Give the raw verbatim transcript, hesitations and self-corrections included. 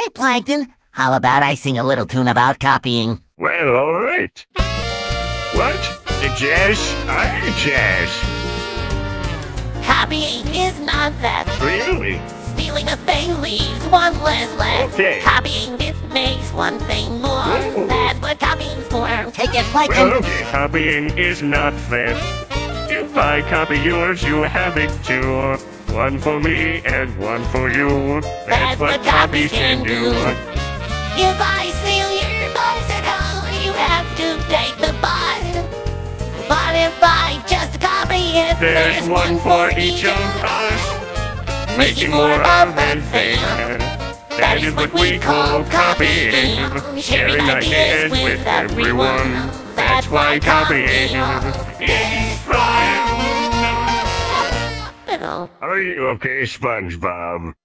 Hey, Plankton, how about I sing a little tune about copying? Well, all right. What? The jazz? I jazz. Copying is not that. Really? Stealing a thing leaves one less left. Okay. Copying this makes one thing more. Whoa. That's what copying's for. Take it, Plankton. Well, okay. Copying is not theft. If I copy yours, you have it too. One for me and one for you. That's, That's what what copies copies can can do. do. If I steal your bicycle, you have to take the bus. But if I just copy it, There's one for each of us. Making more of that thing. That is what we call copying. Sharing ideas with everyone. That's why copying is fun. Are you okay, SpongeBob?